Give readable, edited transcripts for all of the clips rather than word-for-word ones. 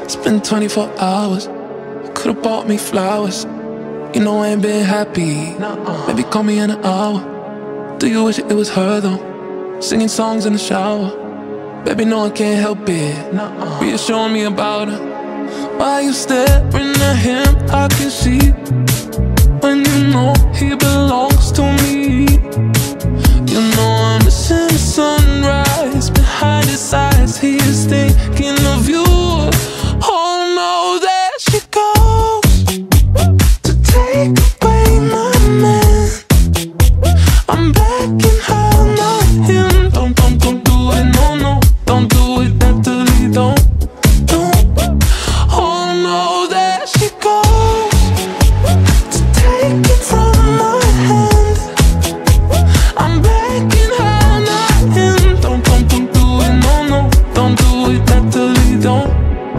It's been 24 hours. You could've bought me flowers. You know I ain't been happy. Maybe call me in an hour. Do you wish it was her though? Singing songs in the shower. Baby, no, I can't help it. Reassuring me about her. Why you staring at him? I can see when you know he belongs to me. You know I'm missing the sunrise behind his eyes. He is thinking of you. Oh no, there she goes to take away my man. I'm begging her, not him. Don't do it, no, don't do it, Natalie, don't. Oh no, there she goes to take it from my hand. I'm begging her, not him. Don't do it, no, don't do it, Natalie, don't.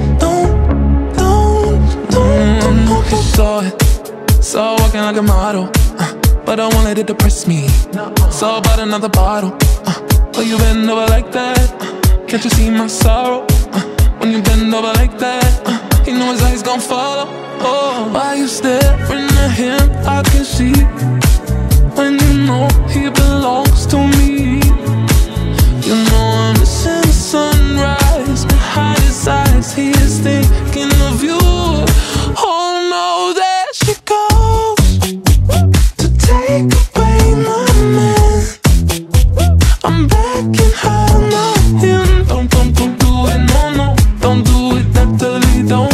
He saw it, saw walking like a model, but I won't let it depress me. Saw about another bottle. Oh, you bend over like that? Can't you see my sorrow? When you bend over like that, he know his eyes gon' follow. Oh, why you staring at him? I can see when you know he belongs to me. You know I'm missing the sunrise behind his eyes. He is thinking of you. Oh no, there she goes to take away my man. I'm begging her, not him. Don't do it, no, don't do it, Natalie, don't.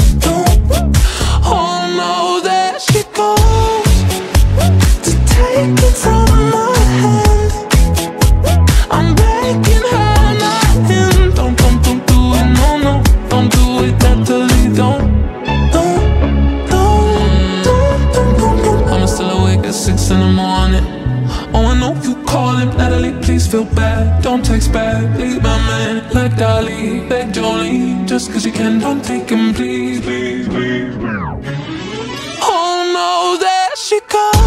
Oh no, there she goes to take it from my hand. I'm begging her, not him. Don't do it, no, don't do it, Natalie, don't. I'm still awake at 6 in the morning. Oh, I know you calling, Natalie, please feel bad. Don't text back, leave my man like Dolly, beg Jolene. Just cause you can, don't take him, please. Oh no, there she goes.